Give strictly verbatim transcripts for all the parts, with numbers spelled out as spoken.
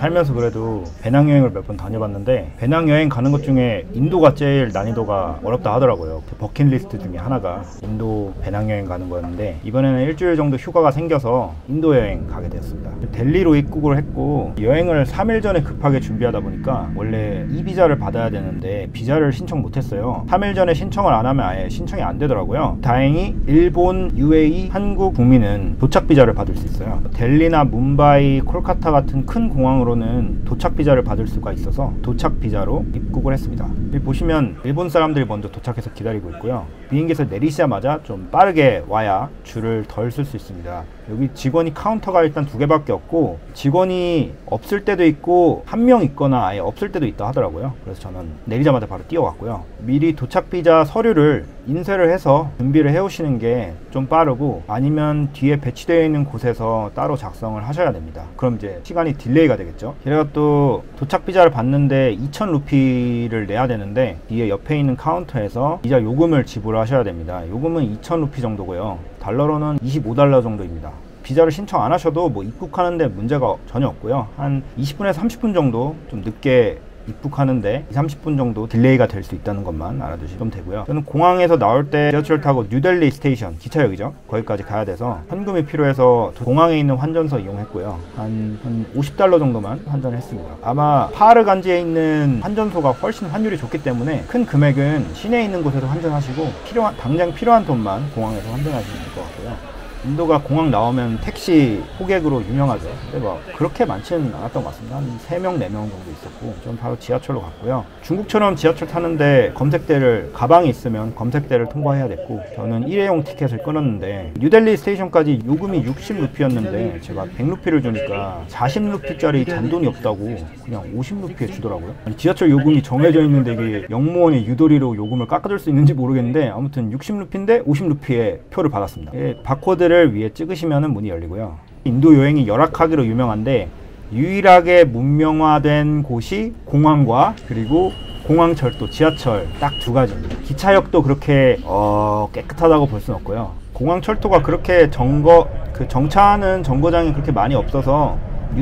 살면서 그래도 배낭여행을 몇 번 다녀봤는데 배낭여행 가는 것 중에 인도가 제일 난이도가 어렵다 하더라고요. 그 버킷리스트 중에 하나가 인도 배낭여행 가는 거였는데 이번에는 일주일 정도 휴가가 생겨서 인도 여행 가게 되었습니다. 델리로 입국을 했고 여행을 삼 일 전에 급하게 준비하다 보니까 원래 이 비자를 받아야 되는데 비자를 신청 못했어요. 삼 일 전에 신청을 안 하면 아예 신청이 안 되더라고요. 다행히 일본, 유에이이, 한국 국민은 도착 비자를 받을 수 있어요. 델리나 뭄바이, 콜카타 같은 큰 공항으로는 도착 비자를 받을 수가 있어서 도착 비자로 입국을 했습니다. 여기 보시면 일본 사람들이 먼저 도착해서 기다리고 있고요. 비행기에서 내리자마자 좀 빠르게 와야 줄을 덜 쓸 수 있습니다. 여기 직원이 카운터가 일단 두 개밖에 없고 직원이 없을 때도 있고 한 명 있거나 아예 없을 때도 있다 하더라고요. 그래서 저는 내리자마자 바로 뛰어갔고요. 미리 도착 비자 서류를 인쇄를 해서 준비를 해 오시는 게 좀 빠르고 아니면 뒤에 배치되어 있는 곳에서 따로 작성을 하셔야 됩니다. 그럼 이제 시간이 딜레이가 되겠죠. 제가 또 도착 비자를 받는데 이천 루피를 내야 되는데 뒤에 옆에 있는 카운터에서 비자 요금을 지불하셔야 됩니다. 요금은 이천 루피 정도고요. 달러로는 이십오 달러 정도입니다. 비자를 신청 안 하셔도 뭐 입국하는데 문제가 전혀 없고요. 한 이십 분에서 삼십 분 정도 좀 늦게 입국하는데 이삼십 분 정도 딜레이가 될 수 있다는 것만 알아두시면 되고요. 저는 공항에서 나올 때 지하철 타고 뉴델리 스테이션, 기차역이죠. 거기까지 가야 돼서 현금이 필요해서 공항에 있는 환전소 이용했고요. 한, 한 오십 달러 정도만 환전을 했습니다. 아마 파르간지에 있는 환전소가 훨씬 환율이 좋기 때문에 큰 금액은 시내에 있는 곳에서 환전하시고 필요한, 당장 필요한 돈만 공항에서 환전하시면 될 것 같고요. 인도가 공항 나오면 택시 호객으로 유명하죠. 근데 뭐 그렇게 많지는 않았던 것 같습니다. 한 세 명, 네 명 정도 있었고 저는 바로 지하철로 갔고요. 중국처럼 지하철 타는데 검색대를 가방에 있으면 검색대를 통과해야 됐고 저는 일회용 티켓을 끊었는데 뉴델리 스테이션까지 요금이 육십 루피였는데 제가 백 루피를 주니까 사십 루피짜리 잔돈이 없다고 그냥 오십 루피에 주더라고요. 아니, 지하철 요금이 정해져 있는데 이게 영무원이 유도리로 요금을 깎아줄 수 있는지 모르겠는데 아무튼 육십 루피인데 오십 루피의 표를 받았습니다. 예, 바코드를 위에 찍으시면 문이 열리고요. 인도 여행이 열악하기로 유명한데 유일하게 문명화된 곳이 공항과 그리고 공항철도, 지하철 딱 두 가지입니다. 기차역도 그렇게 어, 깨끗하다고 볼 수는 없고요. 공항철도가 그렇게 정거 그 정차하는 정거장이 그렇게 많이 없어서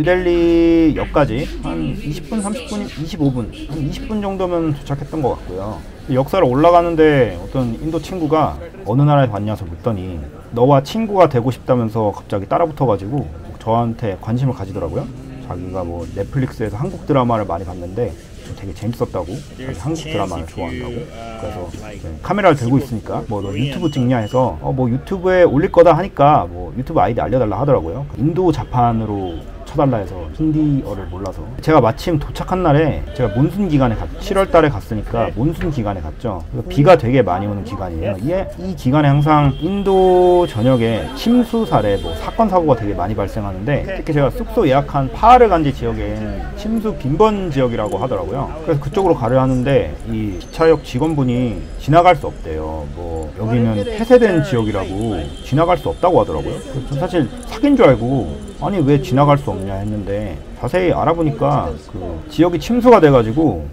뉴델리 역까지 한 이십 분, 삼십 분, 이십오 분, 한 이십 분 정도면 도착했던 것 같고요. 역사를 올라가는데 어떤 인도 친구가 어느 나라에서 왔냐서 묻더니 너와 친구가 되고 싶다면서 갑자기 따라붙어가지고 저한테 관심을 가지더라고요. 자기가 뭐 넷플릭스에서 한국 드라마를 많이 봤는데 되게 재밌었다고, 자기 한국 드라마를 좋아한다고. 그래서 카메라를 들고 있으니까 뭐 너 유튜브 찍냐 해서 어 뭐 유튜브에 올릴 거다 하니까 뭐 유튜브 아이디 알려달라 하더라고요. 인도 자판으로 쳐달라 해서 힌디어를 몰라서 제가 마침 도착한 날에 제가 몬순 기간에 갔, 칠월 달에 갔으니까 몬순 기간에 갔죠. 비가 되게 많이 오는 기간이에요. 이, 이 기간에 항상 인도 전역에 침수 사례, 뭐 사건 사고가 되게 많이 발생하는데 특히 제가 숙소 예약한 파르간지 지역엔 침수 빈번 지역이라고 하더라고요. 그래서 그쪽으로 가려 하는데 이 기차역 직원분이 지나갈 수 없대요. 뭐 여기는 폐쇄된 지역이라고 지나갈 수 없다고 하더라고요. 그래서 전 사실 사기인 줄 알고 아니 왜 지나갈 수 없냐 했는데 자세히 알아보니까 그 지역이 침수가 돼가지고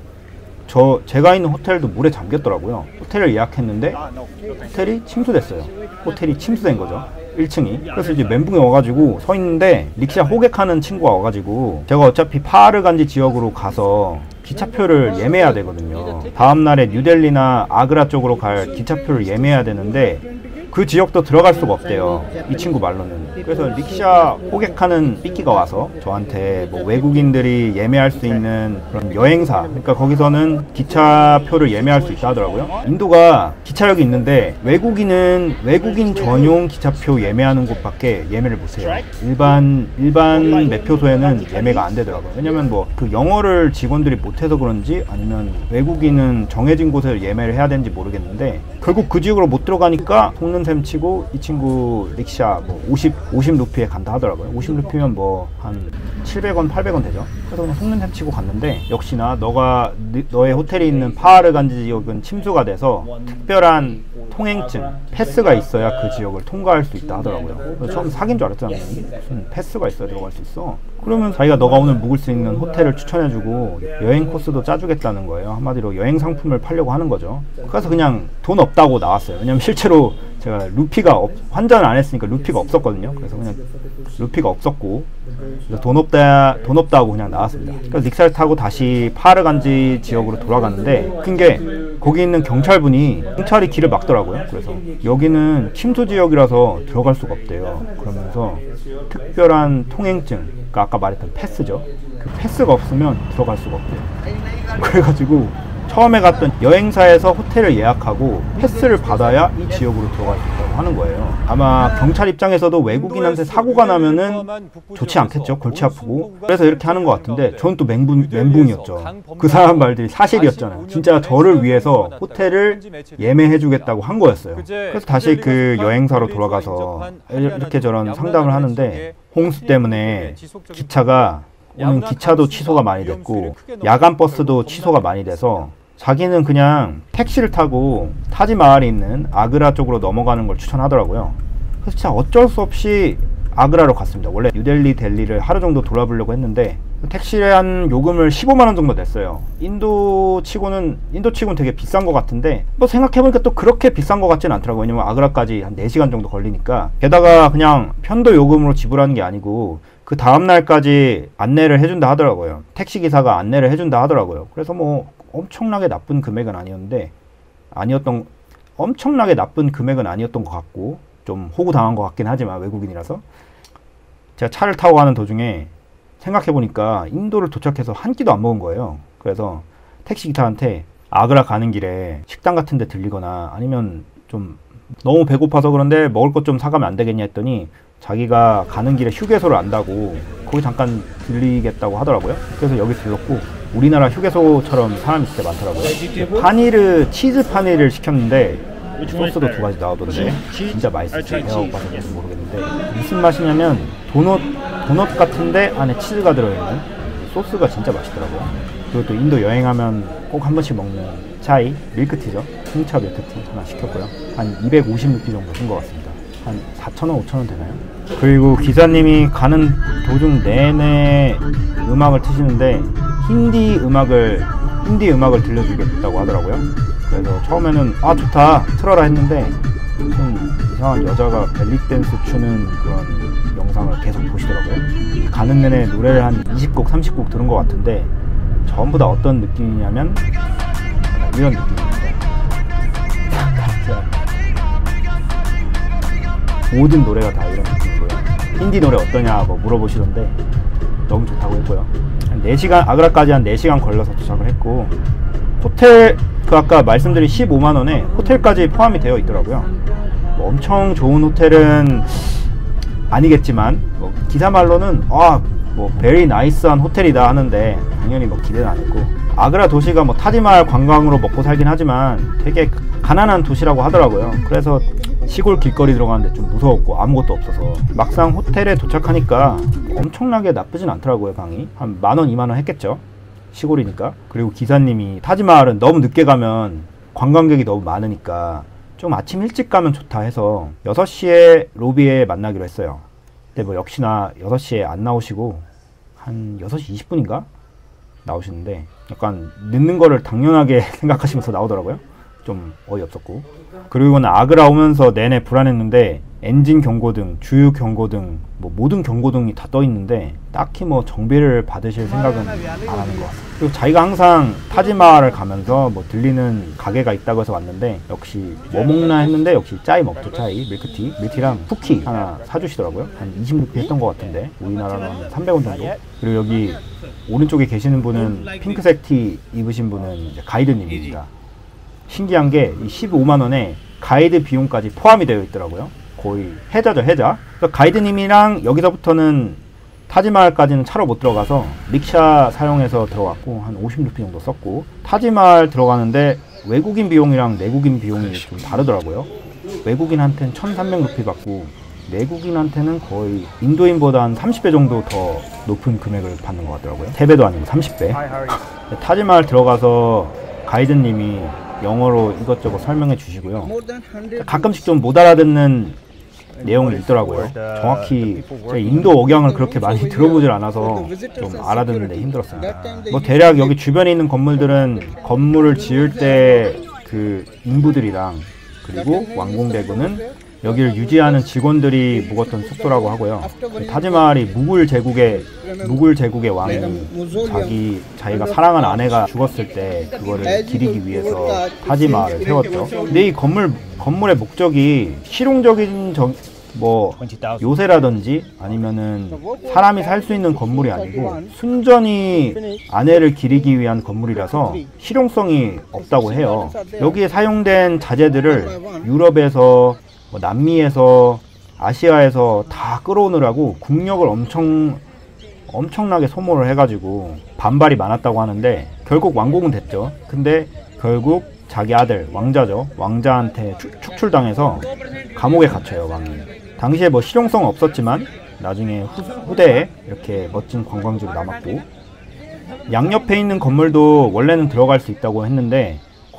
저 제가 있는 호텔도 물에 잠겼더라고요. 호텔을 예약했는데 호텔이 침수됐어요. 호텔이 침수된 거죠. 일 층이. 그래서 이제 멘붕에 와가지고 서 있는데 릭샤 호객하는 친구가 와가지고 제가 어차피 파르간지 지역으로 가서 기차표를 예매해야 되거든요. 다음날에 뉴델리나 아그라 쪽으로 갈 기차표를 예매해야 되는데 그 지역도 들어갈 수가 없대요. 이 친구 말로는. 그래서 릭샤 호객하는 삐끼가 와서 저한테 뭐 외국인들이 예매할 수 있는 그런 여행사, 그러니까 거기서는 기차표를 예매할 수 있다 하더라고요. 인도가 기차역이 있는데 외국인은 외국인 전용 기차표 예매하는 곳밖에 예매를 못해요. 일반 일반 매표소에는 예매가 안 되더라고요. 왜냐면 뭐 그 영어를 직원들이 못해서 그런지 아니면 외국인은 정해진 곳에 예매를 해야 되는지 모르겠는데 결국 그 지역으로 못 들어가니까 속는 셈 치고 이 친구 릭샤 뭐 오십, 오십 루피에 간다 하더라고요. 오십 루피면 뭐 한 칠백 원, 팔백 원 되죠. 그래서 그냥 속는 셈 치고 갔는데 역시나 너가 너의 호텔이 있는 파르간지 지역은 침수가 돼서 특별한 통행증, 패스가 있어야 그 지역을 통과할 수 있다 하더라고요. 그래서 처음 사기인 줄 알았잖아요. 무슨 패스가 있어야 들어갈 수 있어. 그러면 자기가 너가 오늘 묵을 수 있는 호텔을 추천해주고 여행 코스도 짜주겠다는 거예요. 한마디로 여행 상품을 팔려고 하는 거죠. 그래서 그냥 돈 없다고 나왔어요. 왜냐면 실제로 제가 루피가 없, 환전을 안 했으니까 루피가 없었거든요. 그래서 그냥 루피가 없었고 그래서 돈 없다 돈 없다 하고 그냥 나왔습니다. 그래서 닉사를 타고 다시 파르간지 지역으로 돌아갔는데 큰 게 거기 있는 경찰분이 경찰이 길을 막더라고요. 그래서 여기는 침투 지역이라서 들어갈 수가 없대요. 그러면서 특별한 통행증, 그러니까 아까 말했던 패스죠. 그 패스가 없으면 들어갈 수가 없대요. 그래가지고 처음에 갔던 여행사에서 호텔을 예약하고 패스를 받아야 이 지역으로 들어갈 수 있다고 하는 거예요. 아마 경찰 입장에서도 외국인한테 사고가 나면은 좋지 않겠죠. 골치 아프고. 그래서 이렇게 하는 것 같은데 저는 또 멘붕, 멘붕이었죠. 그 사람 말들이 사실이었잖아요. 진짜 저를 위해서 호텔을 예매해 주겠다고 한 거였어요. 그래서 다시 그 여행사로 돌아가서 이렇게 저런 상담을 하는데 홍수 때문에 기차가 오는 기차도 취소가 많이 됐고 야간 버스도 취소가 많이 돼서 자기는 그냥 택시를 타고 타지마할에 있는 아그라 쪽으로 넘어가는 걸 추천하더라고요. 그래서 진짜 어쩔 수 없이 아그라로 갔습니다. 원래 뉴델리, 델리를 하루 정도 돌아보려고 했는데 택시에 한 요금을 십오만 원 정도 냈어요. 인도 치고는 인도 치고는 되게 비싼 것 같은데 뭐 생각해보니까 또 그렇게 비싼 것 같지는 않더라고요. 왜냐면 아그라까지 한 네 시간 정도 걸리니까. 게다가 그냥 편도 요금으로 지불하는 게 아니고 그 다음날까지 안내를 해준다 하더라고요. 택시기사가 안내를 해준다 하더라고요. 그래서 뭐 엄청나게 나쁜 금액은 아니었는데 아니었던 엄청나게 나쁜 금액은 아니었던 것 같고 좀 호구당한 것 같긴 하지만 외국인이라서 제가 차를 타고 가는 도중에 생각해보니까 인도를 도착해서 한 끼도 안 먹은 거예요. 그래서 택시기사한테 아그라 가는 길에 식당 같은 데 들리거나 아니면 좀 너무 배고파서 그런데 먹을 것 좀 사가면 안 되겠냐 했더니 자기가 가는 길에 휴게소를 안다고 거기 잠깐 들리겠다고 하더라고요. 그래서 여기 들렀고 우리나라 휴게소처럼 사람이 진짜 많더라고요. 파니르, 치즈 파니를 시켰는데 소스도 두 가지 나오던데 진짜 맛있었어요. 배가 고파서 그런지 모르겠는데 무슨 맛이냐면 도넛, 도넛 같은데 안에 치즈가 들어있는 소스가 진짜 맛있더라고요. 그리고 또 인도 여행하면 꼭 한 번씩 먹는 차이, 밀크티죠. 홍차 밀크티 하나 시켰고요. 한 이백오십 루피 정도 쓴 것 같습니다. 한 사천 원, 오천 원 되나요? 그리고 기사님이 가는 도중 내내 음악을 트시는데 힌디 음악을 힌디 음악을 들려주겠다고 하더라고요. 그래서 처음에는 아 좋다 틀어라 했는데 무슨 이상한 여자가 벨리 댄스 추는 그런 영상을 계속 보시더라고요. 가는 내내 노래를 한 이십 곡, 삼십 곡 들은 것 같은데 전부 다 어떤 느낌이냐면 이런 느낌입니다. 모든 노래가 다 이런 느낌이고요. 힌디 노래 어떠냐고 물어보시던데 너무 좋다고 했고요. 한 네 시간, 아그라까지 한 네 시간 걸려서 도착을 했고 호텔, 그 아까 말씀드린 십오만 원에 호텔까지 포함이 되어 있더라고요. 뭐 엄청 좋은 호텔은 아니겠지만 뭐 기사 말로는 아, 뭐 베리 나이스한 호텔이다 하는데 당연히 뭐 기대는 안 했고 아그라 도시가 뭐 타지마할 관광으로 먹고 살긴 하지만 되게 가난한 도시라고 하더라고요. 그래서 시골 길거리 들어가는데 좀 무서웠고 아무것도 없어서 막상 호텔에 도착하니까 엄청나게 나쁘진 않더라고요. 방이 한 만원, 이만 원 했겠죠. 시골이니까. 그리고 기사님이 타지마할은 너무 늦게 가면 관광객이 너무 많으니까 좀 아침 일찍 가면 좋다 해서 여섯 시에 로비에 만나기로 했어요. 근데 뭐 역시나 여섯 시에 안 나오시고 한 여섯 시 이십 분인가 나오시는데 약간 늦는 거를 당연하게 생각하시면서 나오더라고요. 좀 어이없었고. 그리고는 아그라 오면서 내내 불안했는데 엔진 경고등, 주유 경고등, 뭐 모든 경고등이 다 떠 있는데 딱히 뭐 정비를 받으실 생각은 안 하는 것 같아요. 그리고 자기가 항상 타지마할을 가면서 뭐 들리는 가게가 있다고 해서 왔는데 역시 뭐 먹나 했는데 역시 짜이 먹죠. 짜이, 밀크티, 밀티랑 쿠키 하나 사주시더라고요. 한 이십 루피 했던 것 같은데 우리나라로 한 삼백 원 정도. 그리고 여기 오른쪽에 계시는 분은 핑크색 티 입으신 분은 이제 가이드님입니다. 신기한 게 이 십오만 원에 가이드 비용까지 포함이 되어 있더라고요. 거의 해자죠, 해자. 그래서 가이드님이랑 여기서부터는 타지마할까지는 차로 못 들어가서 릭샤 사용해서 들어갔고 한 오십 루피 정도 썼고 타지마할 들어가는데 외국인 비용이랑 내국인 비용이 좀 다르더라고요. 외국인한테는 천삼백 루피 받고 내국인한테는 거의 인도인보다 한 삼십 배 정도 더 높은 금액을 받는 것 같더라고요. 세 배도 아니고 삼십 배. 타지마할 들어가서 가이드님이 영어로 이것저것 설명해 주시고요. 가끔씩 좀 못 알아듣는 내용이 있더라고요. 정확히 제가 인도 억양을 그렇게 많이 들어보질 않아서 좀 알아듣는데 힘들었습니다. 뭐 대략 여기 주변에 있는 건물들은 건물을 지을 때 그 인부들이랑 그리고 왕궁대군은 여기를 유지하는 직원들이 묵었던 숙소라고 하고요. 타지마할이 무굴 제국의 무굴 제국의 왕이 자기 자기가 사랑한 아내가 죽었을 때 그거를 기리기 위해서 타지마할을 세웠죠. 근데 이 건물 건물의 목적이 실용적인 저, 뭐 요새라든지 아니면은 사람이 살 수 있는 건물이 아니고 순전히 아내를 기리기 위한 건물이라서 실용성이 없다고 해요. 여기에 사용된 자재들을 유럽에서 뭐 남미에서 아시아에서 다 끌어오느라고 국력을 엄청 엄청나게 소모를 해가지고 반발이 많았다고 하는데 결국 완공은 됐죠. 근데 결국 자기 아들 왕자죠. 왕자한테 축, 축출당해서 감옥에 갇혀요, 왕이. 당시에 뭐 실용성은 없었지만 나중에 후, 후대에 이렇게 멋진 관광지로 남았고, 양옆에 있는 건물도 원래는 들어갈 수 있다고 했는데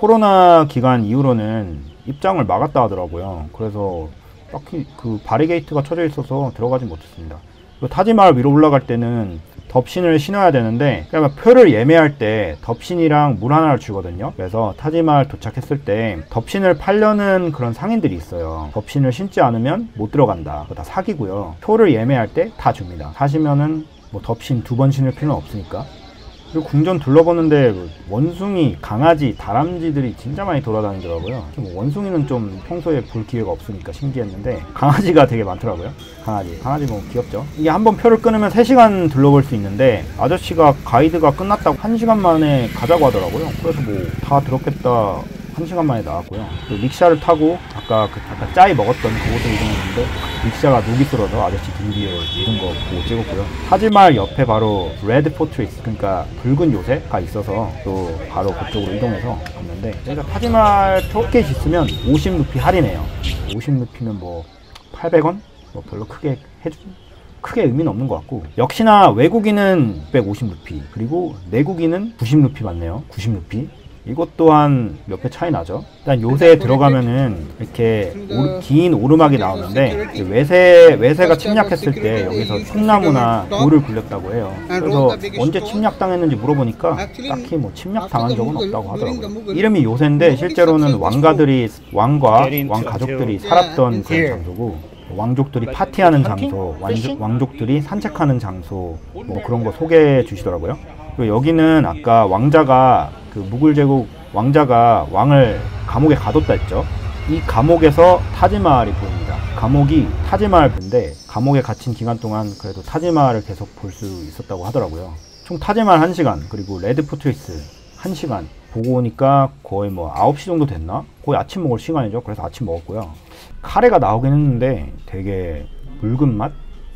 코로나 기간 이후로는 입장을 막았다 하더라고요. 그래서 딱히 그 바리게이트가 쳐져 있어서 들어가지 못했습니다. 타지마할 위로 올라갈 때는 덥신을 신어야 되는데, 그러니까 표를 예매할 때 덥신이랑 물 하나를 주거든요. 그래서 타지마할 도착했을 때 덥신을 팔려는 그런 상인들이 있어요. 덥신을 신지 않으면 못 들어간다. 그거 다 사기고요. 표를 예매할 때 다 줍니다. 사시면은 뭐 덥신 두 번 신을 필요는 없으니까. 그리고 궁전 둘러보는데 원숭이, 강아지, 다람쥐들이 진짜 많이 돌아다니더라고요. 원숭이는 좀 평소에 볼 기회가 없으니까 신기했는데 강아지가 되게 많더라고요. 강아지. 강아지 너무 귀엽죠. 이게 한번 표를 끊으면 세 시간 둘러볼 수 있는데 아저씨가 가이드가 끝났다고 한 시간 만에 가자고 하더라고요. 그래서 뭐 다 들었겠다. 한 시간 만에 나왔고요. 그 릭샤를 타고 아까 그 아까 짜이 먹었던 그곳으로 이동했는데 릭샤가 녹이 쓸어서 아저씨 등 뒤에 묻은 거 보고 찍었고요. 타지마할 옆에 바로 레드 포트리스, 그러니까 붉은 요새가 있어서 또 바로 그쪽으로 이동해서 갔는데, 그러니까 타지마할 티켓 있으면 오십 루피 할인해요. 오십 루피면 뭐 팔백 원? 뭐 별로 크게 해주 크게 의미는 없는 것 같고, 역시나 외국인은 백오십 루피, 그리고 내국인은 구십 루피 맞네요. 구십 루피. 이것 또한 몇 배 차이 나죠. 일단 요새에 들어가면은 이렇게 오르, 긴 오르막이 나오는데 외세, 외세가 침략했을 때 여기서 총나무나 돌을 굴렸다고 해요. 그래서 언제 침략당했는지 물어보니까 딱히 뭐 침략당한 적은 없다고 하더라고요. 이름이 요새인데 실제로는 왕가들이, 왕과 왕 가족들이 살았던 그런 장소고, 왕족들이 파티하는 장소, 왕족, 왕족들이 산책하는 장소, 뭐 그런 거 소개해 주시더라고요. 그리고 여기는 아까 왕자가 그 무굴 제국 왕자가 왕을 감옥에 가뒀다 했죠. 이 감옥에서 타지마할이 보입니다. 감옥이 타지마할인데 감옥에 갇힌 기간 동안 그래도 타지마할을 계속 볼 수 있었다고 하더라고요. 총 타지마할 한 시간, 그리고 레드 포트리스 한 시간 보고 오니까 거의 뭐 아홉 시 정도 됐나? 거의 아침 먹을 시간이죠. 그래서 아침 먹었고요. 카레가 나오긴 했는데 되게 묽은 맛?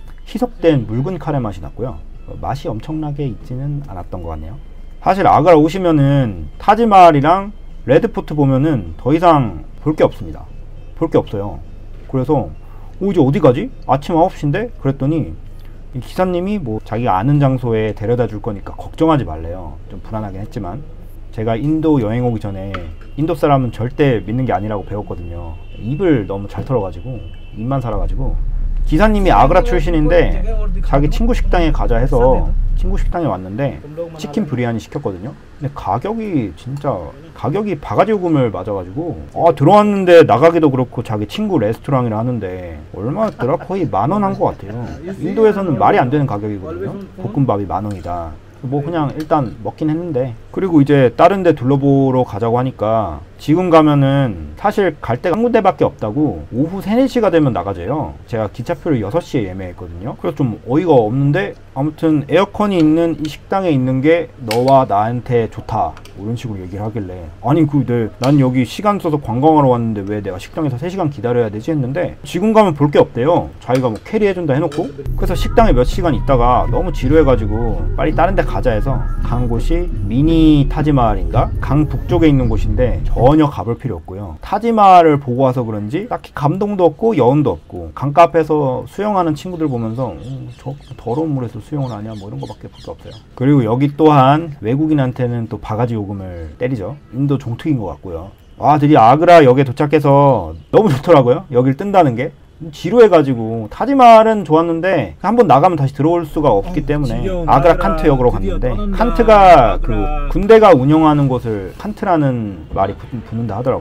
희석된 묽은 카레 맛이 났고요. 맛이 엄청나게 있지는 않았던 것 같네요. 사실 아그라 오시면은 타지마할이랑 레드포트 보면은 더 이상 볼 게 없습니다. 볼 게 없어요. 그래서 어, 이제 어디 가지? 아침 아홉 시인데? 그랬더니 이 기사님이 뭐 자기가 아는 장소에 데려다 줄 거니까 걱정하지 말래요. 좀 불안하긴 했지만 제가 인도 여행 오기 전에 인도 사람은 절대 믿는 게 아니라고 배웠거든요. 입을 너무 잘 털어가지고, 입만 살아가지고. 기사님이 아그라 출신인데 자기 친구 식당에 가자 해서 친구 식당에 왔는데 치킨 브리아니 시켰거든요. 근데 가격이 진짜 가격이 바가지 요금을 맞아가지고, 아 들어왔는데 나가기도 그렇고 자기 친구 레스토랑이라 하는데 얼마였더라? 거의 만 원 한 것 같아요. 인도에서는 말이 안 되는 가격이거든요. 볶음밥이 만 원이다. 뭐 그냥 일단 먹긴 했는데, 그리고 이제 다른 데 둘러보러 가자고 하니까 지금 가면은 사실 갈 데가 한 군데밖에 없다고 오후 세, 네 시가 되면 나가재요. 제가 기차표를 여섯 시에 예매했거든요. 그래서 좀 어이가 없는데 아무튼 에어컨이 있는 이 식당에 있는 게 너와 나한테 좋다, 이런 식으로 얘기를 하길래, 아니 그 내 난 여기 시간 써서 관광하러 왔는데 왜 내가 식당에서 세 시간 기다려야 되지 했는데 지금 가면 볼 게 없대요. 자기가 뭐 캐리해준다 해놓고. 그래서 식당에 몇 시간 있다가 너무 지루해가지고 빨리 다른 데 가자 해서 간 곳이 미니 타지마할인가? 강 북쪽에 있는 곳인데 전혀 가볼 필요 없고요. 타지마할을 보고 와서 그런지 딱히 감동도 없고 여운도 없고, 강가 앞에서 수영하는 친구들 보면서 음, 저 더러운 물에서 수영을 하냐 뭐 이런 거밖에 볼 게 없어요. 그리고 여기 또한 외국인한테는 또 바가지 요금을 때리죠. 인도 종특인 것 같고요. 아 드디어 아그라 역에 도착해서 너무 좋더라고요. 여길 뜬다는 게. 지루해가지고, 타지마할은 좋았는데 한번 나가면 다시 들어올 수가 없기 어, 때문에 아그라 칸트 역으로 갔는데, 칸트가 그 군대가 운영하는 곳을 칸트라는 말이 붙, 붙는다 하더라고요.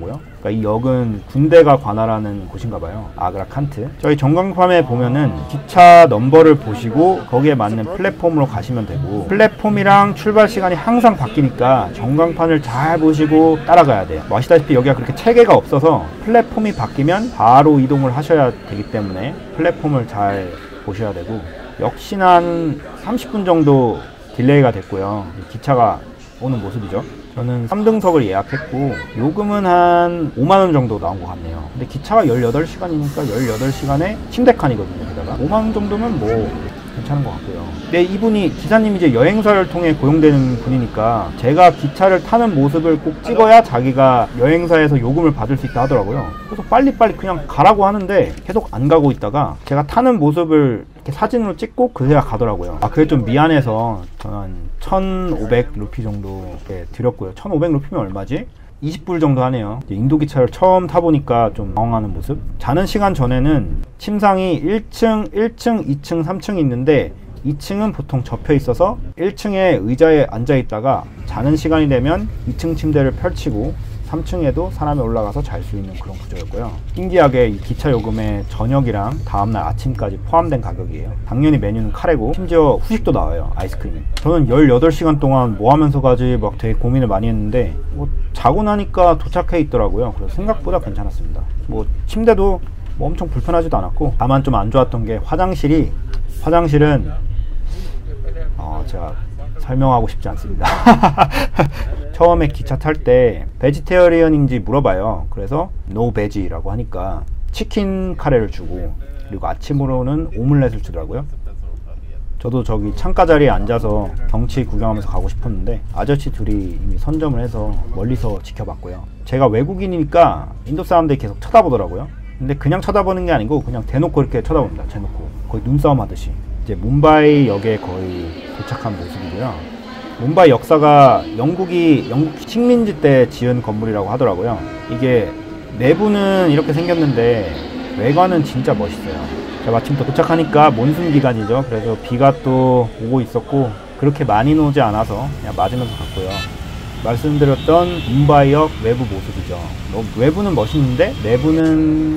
그러니까 이 역은 군대가 관할하는 곳인가 봐요. 아그라 칸트. 저희 전광판에 보면은 기차 넘버를 보시고 거기에 맞는 플랫폼으로 가시면 되고, 플랫폼이랑 출발 시간이 항상 바뀌니까 전광판을 잘 보시고 따라가야 돼요. 뭐 아시다시피 여기가 그렇게 체계가 없어서 플랫폼이 바뀌면 바로 이동을 하셔야 되기 때문에 플랫폼을 잘 보셔야 되고, 역시나 한 삼십 분 정도 딜레이가 됐고요. 기차가 오는 모습이죠. 저는 삼 등석을 예약했고 요금은 한 오만 원 정도 나온 것 같네요. 근데 기차가 열여덟 시간이니까 열여덟 시간에 침대 칸이거든요. 게다가 오만 원 정도면 뭐 괜찮은 것 같고요. 근데 이분이 기사님이 이제 여행사를 통해 고용되는 분이니까 제가 기차를 타는 모습을 꼭 찍어야 자기가 여행사에서 요금을 받을 수 있다 하더라고요. 그래서 빨리빨리 그냥 가라고 하는데 계속 안 가고 있다가 제가 타는 모습을 이렇게 사진으로 찍고 그제야 가더라고요. 아, 그게 좀 미안해서 저는 한 천오백 루피 정도 드렸고요. 천오백 루피면 얼마지? 이십 불 정도 하네요. 인도 기차를 처음 타보니까 좀 당황하는 모습. 자는 시간 전에는 침상이 일 층, 일 층, 이 층, 삼 층이 있는데 이 층은 보통 접혀 있어서 일 층에 의자에 앉아 있다가 자는 시간이 되면 이 층 침대를 펼치고 삼 층에도 사람이 올라가서 잘 수 있는 그런 구조였고요. 신기하게 이 기차 요금에 저녁이랑 다음날 아침까지 포함된 가격이에요. 당연히 메뉴는 카레고 심지어 후식도 나와요. 아이스크림이. 저는 열여덟 시간 동안 뭐 하면서 가지 막 되게 고민을 많이 했는데 뭐 자고 나니까 도착해 있더라고요. 그래서 생각보다 괜찮았습니다. 뭐 침대도 뭐 엄청 불편하지도 않았고, 다만 좀 안 좋았던 게 화장실이 화장실은 어 제가 설명하고 싶지 않습니다. 처음에 기차 탈 때 베지테리언인지 물어봐요. 그래서 노 베지라고 하니까 치킨 카레를 주고, 그리고 아침으로는 오믈렛을 주더라고요. 저도 저기 창가 자리에 앉아서 경치 구경하면서 가고 싶었는데 아저씨 둘이 이미 선점을 해서 멀리서 지켜봤고요. 제가 외국인이니까 인도 사람들이 계속 쳐다보더라고요. 근데 그냥 쳐다보는 게 아니고 그냥 대놓고 이렇게 쳐다봅니다. 대놓고 거의 눈싸움 하듯이. 이제 뭄바이 역에 거의 도착한 모습이고요. 뭄바이 역사가 영국이 영국 식민지 때 지은 건물이라고 하더라고요. 이게 내부는 이렇게 생겼는데 외관은 진짜 멋있어요. 제가 마침 또 도착하니까 몬순 기간이죠. 그래서 비가 또 오고 있었고 그렇게 많이 오지 않아서 그냥 맞으면서 갔고요. 말씀드렸던 뭄바이역 외부 모습이죠. 외부는 멋있는데 내부는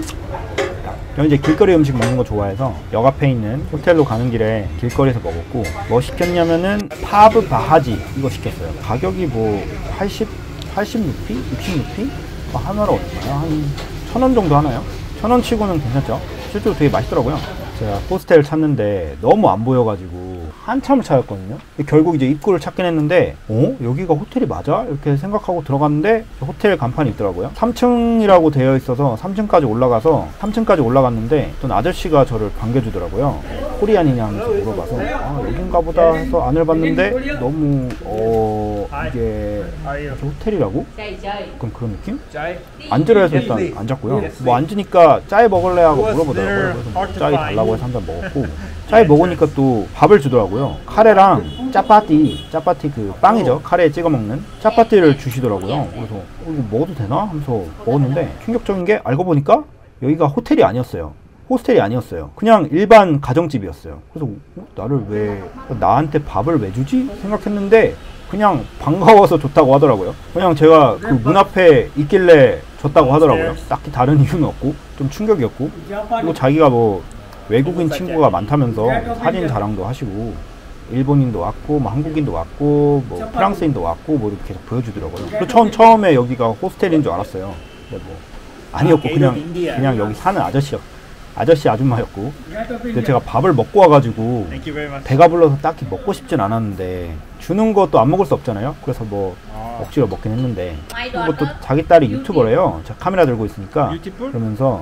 저는 이제 길거리 음식 먹는 거 좋아해서 역 앞에 있는 호텔로 가는 길에 길거리에서 먹었고, 뭐 시켰냐면은 파브 바하지 이거 시켰어요. 가격이 뭐 팔십, 팔십 루피? 육십 루피? 뭐 하나로 얼마요? 한 천 원 정도 하나요? 천 원 치고는 괜찮죠? 실제로 되게 맛있더라고요. 제가 호스텔을 찾는데 너무 안 보여가지고 한참을 찾았거든요. 결국 이제 입구를 찾긴 했는데 어? 여기가 호텔이 맞아? 이렇게 생각하고 들어갔는데 호텔 간판이 있더라고요. 삼 층이라고 되어 있어서 삼 층까지 올라가서 삼 층까지 올라갔는데 어떤 아저씨가 저를 반겨주더라고요. 코리안이냐 하면서 물어봐서 아 여긴가 보다 해서 안을 봤는데 너무 어... 이게 호텔이라고? 그럼 그런 느낌? 앉으라 해서 일단 앉았고요. 뭐 앉으니까 짜이 먹을래 하고 물어보더라고요. 그래서 뭐 짜이 달라고 해서 한 잔 먹었고, 짜이 먹으니까 또 밥을 주더라고요. 카레랑 짜파티, 짜파티 그 빵이죠. 카레에 찍어 먹는 짜파티를 주시더라고요. 그래서 어, 이거 먹어도 되나? 하면서 먹었는데 충격적인 게 알고 보니까 여기가 호텔이 아니었어요. 호스텔이 아니었어요. 그냥 일반 가정집이었어요. 그래서 어? 나를 왜 나한테 밥을 왜 주지? 생각했는데 그냥 반가워서 줬다고 하더라고요. 그냥 제가 그 문 앞에 있길래 줬다고 하더라고요. 딱히 다른 이유는 없고 좀 충격이었고, 그리고 자기가 뭐 외국인 친구가 많다면서 사진 자랑도 하시고 일본인도 왔고 뭐 한국인도 왔고 뭐 프랑스인도 왔고 뭐 이렇게 계속 보여주더라고요. 그래서 처음, 처음에 여기가 호스텔인 줄 알았어요. 근데 뭐 아니었고 그냥 그냥 여기 사는 아저씨였 아저씨 아줌마였고, 근데 제가 밥을 먹고 와가지고 배가 불러서 딱히 먹고 싶진 않았는데 주는 것도 안 먹을 수 없잖아요. 그래서 뭐 억지로 먹긴 했는데, 그리고 또 자기 딸이 유튜버래요. 제가 카메라 들고 있으니까 그러면서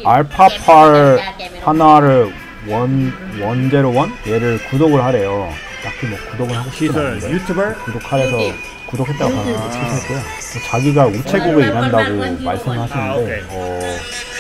알파팔 하나를 원 원제로원 얘를 구독을 하래요. 딱히 뭐 구독을 하고 싶지 않은데 구독하래서 구독했다고 하나 취소했고요. 자기가 우체국에 일한다고 말씀을 하시는데 어, 어,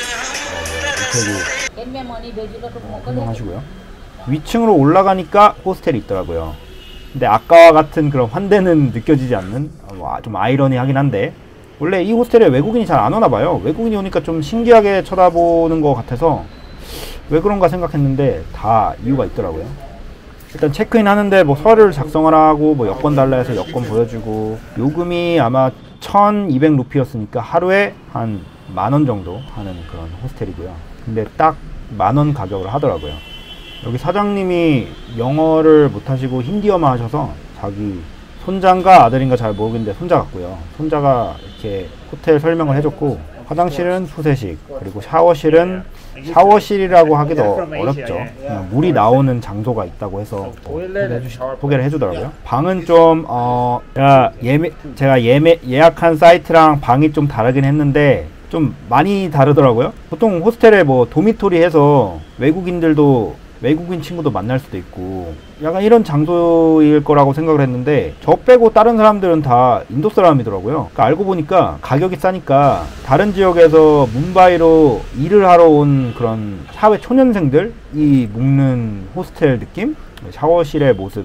우체국 어, 훌륭하시고요. 위층으로 올라가니까 호스텔이 있더라고요. 근데 아까와 같은 그런 환대는 느껴지지 않는, 어, 좀 아이러니하긴 한데 원래 이 호스텔에 외국인이 잘 안 오나 봐요. 외국인이 오니까 좀 신기하게 쳐다보는 것 같아서 왜 그런가 생각했는데 다 이유가 있더라고요. 일단 체크인 하는데 뭐 서류를 작성하라고 뭐 여권 달라 해서 여권 보여주고, 요금이 아마 천이백 루피였으니까 하루에 한 만 원 정도 하는 그런 호스텔이고요. 근데 딱 만 원 가격을 하더라고요. 여기 사장님이 영어를 못하시고 힌디어만 하셔서 자기 손자인가 아들인가 잘 모르겠는데 손자 같고요. 손자가 이렇게 호텔 설명을 해줬고, 화장실은 푸세식, 그리고 샤워실은 샤워실이라고 하기도 어렵죠. 그냥 물이 나오는 장소가 있다고 해서 소개를 해주더라고요. 방은 좀 어, 제가, 예매, 제가 예매, 예약한 사이트랑 방이 좀 다르긴 했는데 좀 많이 다르더라고요. 보통 호스텔에 뭐 도미토리 해서 외국인들도 외국인 친구도 만날 수도 있고 약간 이런 장소일 거라고 생각을 했는데 저 빼고 다른 사람들은 다 인도 사람이더라고요. 그러니까 알고 보니까 가격이 싸니까 다른 지역에서 뭄바이로 일을 하러 온 그런 사회 초년생들이 묵는 호스텔 느낌? 샤워실의 모습이죠.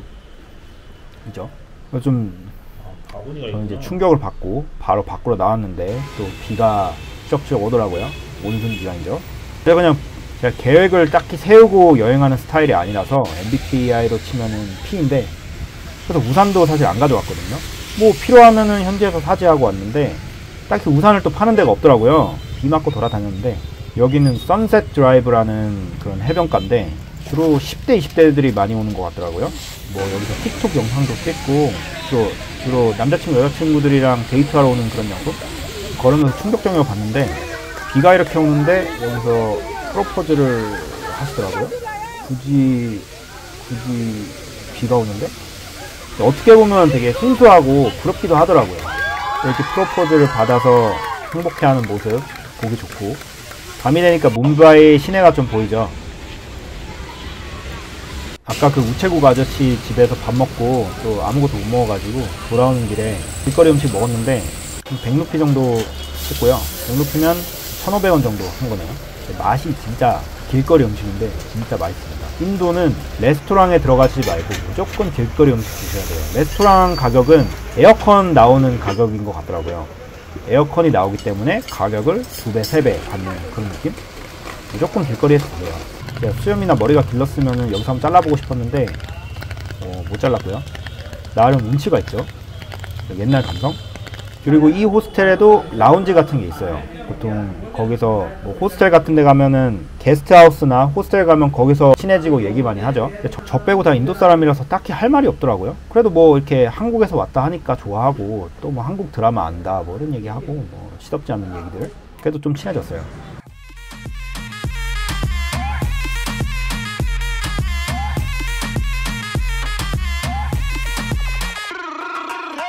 좀 저는 이제 충격을 받고 바로 밖으로 나왔는데 또 비가 쩍쩍 오더라고요. 몬순 기간이죠. 제가 그냥 제가 계획을 딱히 세우고 여행하는 스타일이 아니라서 엠비티아이로 치면은 P인데, 그래서 우산도 사실 안 가져왔거든요. 뭐 필요하면은 현지에서 사지하고 왔는데 딱히 우산을 또 파는 데가 없더라고요. 비 맞고 돌아다녔는데 여기는 선셋 드라이브라는 그런 해변가인데 주로 십 대, 이십 대들이 많이 오는 것 같더라고요. 뭐 여기서 틱톡 영상도 찍고 또 주로 남자친구, 여자친구들이랑 데이트하러 오는 그런 장소? 걸으면서 충격적인 걸 봤는데 비가 이렇게 오는데 여기서 프로포즈를 하시더라고요. 굳이 굳이 비가 오는데 어떻게 보면 되게 순수하고 부럽기도 하더라고요. 이렇게 프로포즈를 받아서 행복해하는 모습 보기 좋고, 밤이 되니까 뭄바이 시내가 좀 보이죠. 아까 그 우체국 아저씨 집에서 밥 먹고 또 아무것도 못 먹어가지고 돌아오는 길에 길거리 음식 먹었는데 백 루피 정도 했고요. 백 루피면 천오백 원 정도 한 거네요. 맛이 진짜 길거리 음식인데 진짜 맛있습니다. 인도는 레스토랑에 들어가지 말고 무조건 길거리 음식 드셔야 돼요. 레스토랑 가격은 에어컨 나오는 가격인 것 같더라고요. 에어컨이 나오기 때문에 가격을 두 배, 세 배 받는 그런 느낌? 무조건 길거리에서 드세요. 제가 수염이나 머리가 길렀으면 여기서 한번 잘라보고 싶었는데 어, 못 잘랐고요. 나름 운치가 있죠. 옛날 감성? 그리고 이 호스텔에도 라운지 같은 게 있어요. 보통 거기서 뭐 호스텔 같은 데 가면은 게스트하우스나 호스텔 가면 거기서 친해지고 얘기 많이 하죠. 저, 저 빼고 다 인도 사람이라서 딱히 할 말이 없더라고요. 그래도 뭐 이렇게 한국에서 왔다 하니까 좋아하고 또 뭐 한국 드라마 안다 뭐 이런 얘기하고 뭐 시덥지 않은 얘기들, 그래도 좀 친해졌어요.